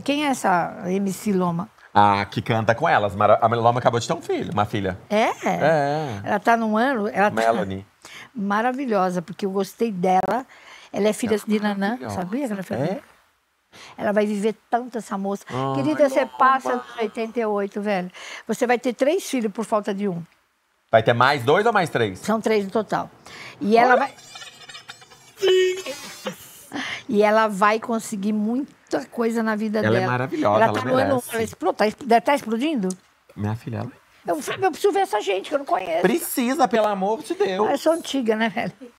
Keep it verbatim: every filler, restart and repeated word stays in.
Quem é essa M C Loma? Ah, que canta com elas. Mara- A Loma acabou de ter um filho, uma filha. É? É. Ela tá num ano... Ela tá Melanie. maravilhosa, porque eu gostei dela. Ela é filha de Nanã, maravilhosa. sabia que ela é filha É? de Nanã? Ela vai viver tanto, essa moça. Ai, Querida, você Loma. passa nos oitenta e oito, velho. Você vai ter três filhos por falta de um. Vai ter mais dois ou mais três? São três no total. E ela vai... E ela vai conseguir muita coisa na vida Ela é dela. maravilhosa, ela ela tá no ano... merece. Ela explode, tá, deve estar explodindo? Minha filha, ela... Eu, eu preciso ver essa gente que eu não conheço. Precisa, pelo amor de Deus. Eu sou antiga, né, velho?